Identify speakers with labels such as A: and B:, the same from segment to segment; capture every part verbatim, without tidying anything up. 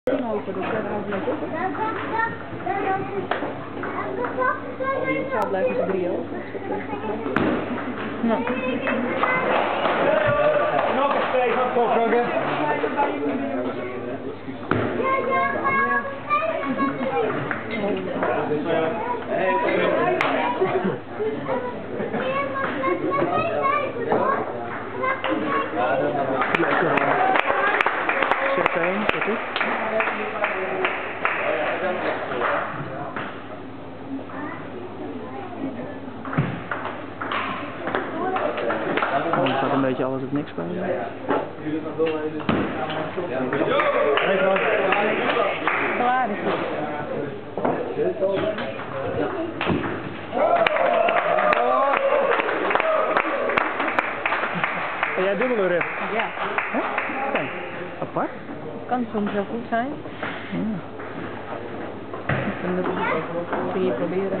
A: Open, dus daar houdt het op. Zo blijven ze drie ook. Nou.
B: Nog eens twee van Kokroggen.
C: Zet heen, zet ik. Nu gaat een beetje alles op niks spelen.
A: Klaar is het.
C: En jij dubbele rip?
A: Ja.
C: Huh? Kijk, apart.
A: Kan soms wel goed zijn.
C: Ja.
A: En dat kun je proberen.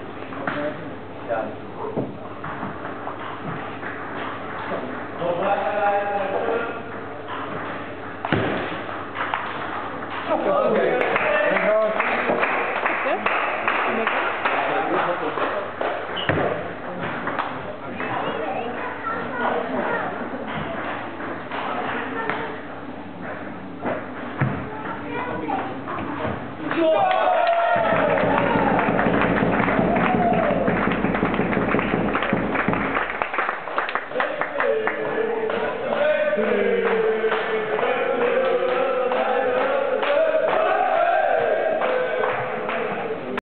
B: Ja.